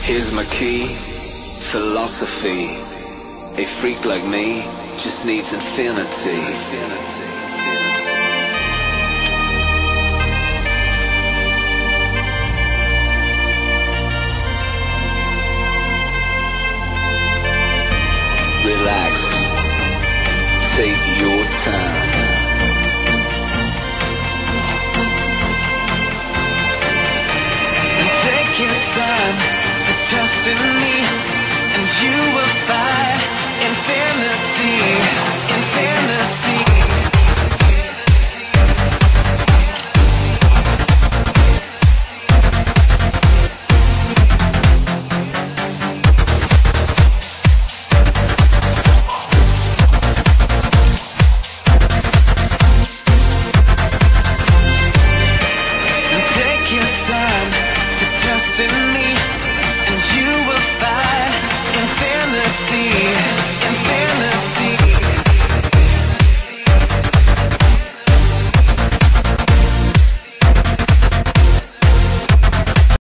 Here's my key, philosophy. A freak like me just needs infinity. Relax, take your time. Take your time to trust in me, and you will find infinity.